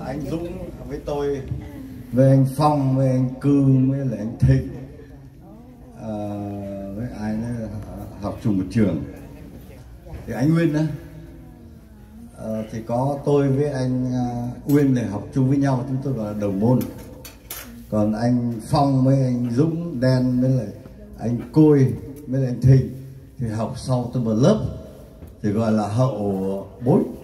anh Dũng với tôi, với anh Phong, với anh Cư, với lại anh Thịnh, với ai nữa học chung một trường. Thì anh Nguyên đó, thì có tôi với anh Uyên này học chung với nhau, chúng tôi là đồng môn. Còn anh Phong với anh Dũng, Đen với lại anh Côi với lại anh Thịnh thì học sau tôi một lớp thì gọi là hậu 4.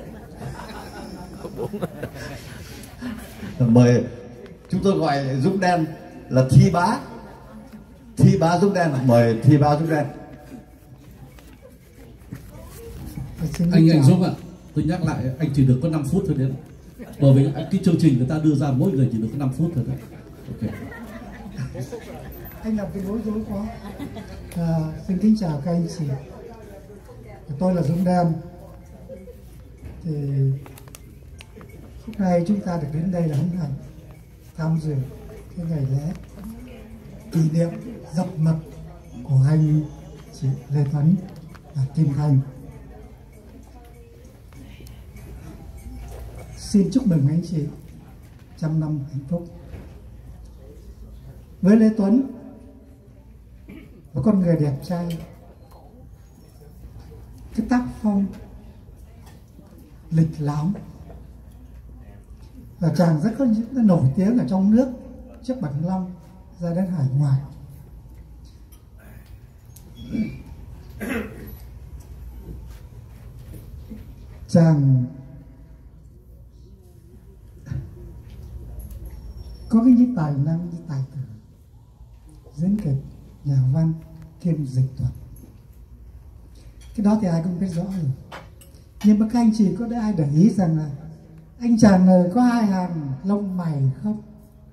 Mời chúng tôi gọi Dũng Đen là Thi Bá Dũng Đen, mời Thi Bá Dũng Đen. Anh Dũng ạ, tôi nhắc lại anh chỉ được có 5 phút thôi đấy, bởi vì cái chương trình người ta đưa ra mỗi người chỉ được có 5 phút thôi đấy. Okay. Anh làm cái bối rối quá. Xin kính chào các anh chị. Tôi là Dũng Đen. Thì hôm nay chúng ta được đến đây là hân hạnh tham dự cái ngày lễ kỷ niệm dập mật của anh chị Lê Tuấn và Kim Thanh. Xin chúc mừng anh chị trăm năm hạnh phúc. Với Lê Tuấn, một con người đẹp trai, cái tác phong lịch lãm, và chàng rất có những nổi tiếng ở trong nước trước Bản Long ra đến hải ngoại. Chàng có cái những tài năng như tài tử, diễn kịch, nhà văn, kiêm dịch thuật. Cái đó thì ai cũng biết rõ rồi. Nhưng mà các anh chị có ai để ý rằng là anh chàng này có 2 hàng lông mày không?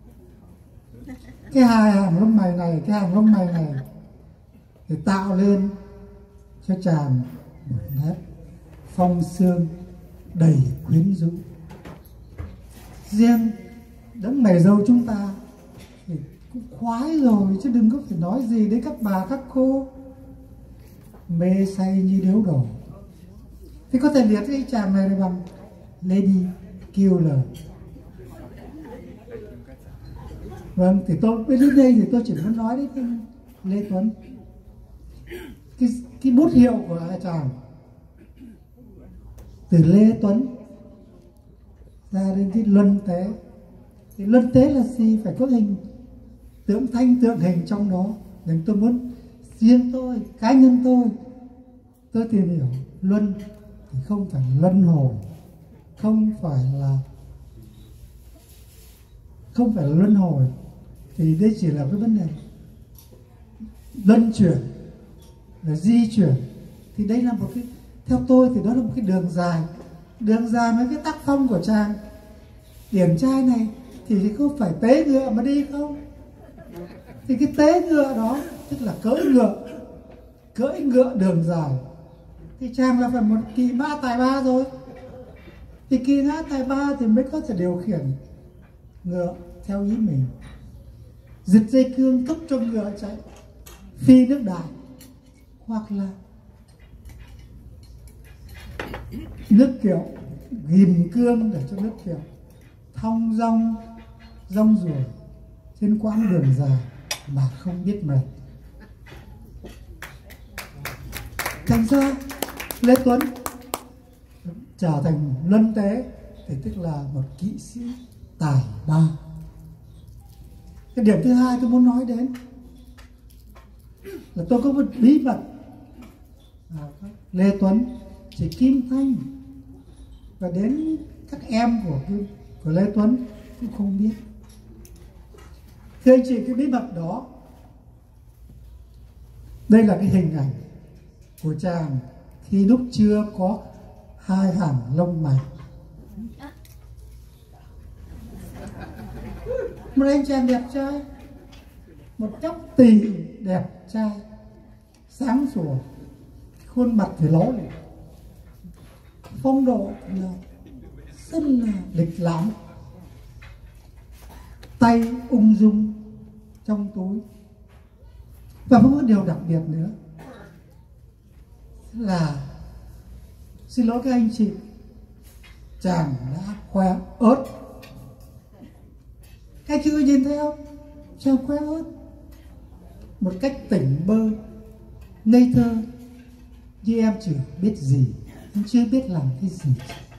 Cái 2 hàng lông mày này, cái hàng lông mày này thì tạo lên cho chàng một nét phong sương đầy quyến rũ. Riêng đấng mày râu chúng ta thì cũng khoái rồi, chứ đừng có phải nói gì đến các bà các cô mê say như điếu đổ. Thì có thể liệt cái chàng này bằng Lady Killer. Vâng, thì tôi đến đây thì tôi chỉ muốn nói đến Lê Tuấn. Cái bút hiệu của chàng từ Lê Tuấn ra đến cái luân tế. Thì luân tế là gì? Phải có hình tượng thanh, tượng hình trong đó. Nên tôi muốn riêng tôi, cá nhân tôi tìm hiểu luân thì không phải luân hồi, không phải là luân hồi, thì đây chỉ là cái vấn đề luân chuyển, là di chuyển. Thì đây là một cái, theo tôi thì đó là một cái đường dài với cái tác phong của chàng điển trai này thì có phải tế ngựa mà đi không? Thì cái tế ngựa đó tức là cưỡi ngựa đường dài. Thì chàng là phải một kỳ mã tài ba rồi. Thì kỳ mã tài ba thì mới có thể điều khiển ngựa theo ý mình, giật dây cương thúc cho ngựa chạy, phi nước đại, hoặc là nước kiệu, ghim cương để cho nước kiệu thong dong ruổi trên quãng đường dài mà không biết mệt. Thành ra Lê Tuấn trở thành luân tế thì tức là một kỵ sĩ tài ba. Cái điểm thứ hai tôi muốn nói đến là tôi có một bí mật. Lê Tuấn chỉ Kim Thanh và đến các em của Lê Tuấn cũng không biết. Thưa anh chị, cái bí mật đó, đây là cái hình ảnh của chàng khi lúc chưa có 2 hàng lông mày. Một anh chàng đẹp trai, một chóc tỳ đẹp trai, sáng sủa, khuôn mặt thì ló lẻ, phong độ là rất là lịch lãm, tay ung dung trong túi. Và có một điều đặc biệt nữa là, xin lỗi các anh chị, chàng đã khoe ớt Các chị nhìn thấy không? Trao que ớt một cách tỉnh bơ, ngây thơ, như em chưa biết gì, em chưa biết làm cái gì.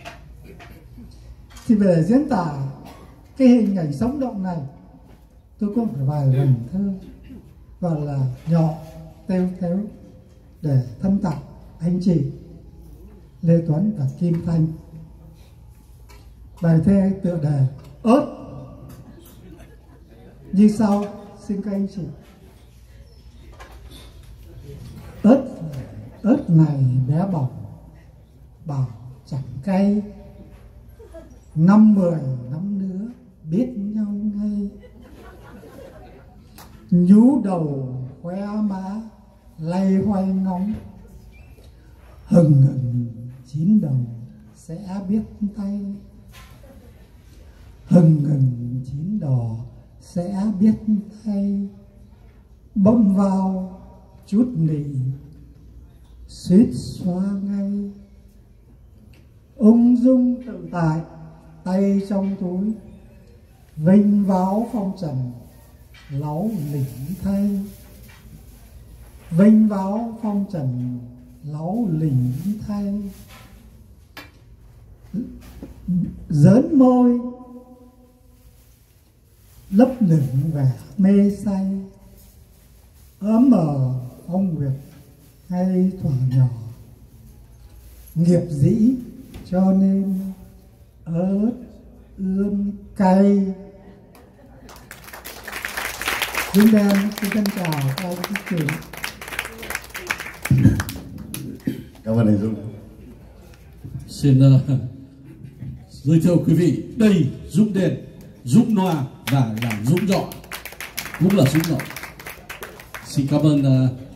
Thì để diễn tả cái hình ảnh sống động này, tôi có một vài vần thơ gọi là nhỏ têu théo để thân tặng anh chị Lê Tuấn và Kim Thanh. Bài thơ tựa đề ớt như sau, xin các anh chị. Ớt này bé bỏng, bảo chẳng cay, 5-10 năm nữa biết nhau ngay. Nhú đầu khoe má, lay hoay ngóng, hừng hừng chín đầu sẽ biết tay. Hừng hừng chín đò sẽ biết tay. Bỗng vào chút nỉ, suýt xóa ngay. Ung dung tự tại, tay trong túi, vênh váo phong trần, láu lỉnh thay. Vênh váo phong trần, láu lỉnh thay. Giỡn môi, lấp lửng vẻ mê say, ấm ở phong nguyệt hay thuở nhỏ. Nghiệp dĩ cho nên ớt ươm cay. Chúng em xin chân chào các anh chị. Cảm ơn anh Dũng. Xin giới thiệu quý vị, đây Dũng Đen, Dũng Noa và là Dũng Nhọn, cũng là Dũng Nhọn. Xin cảm ơn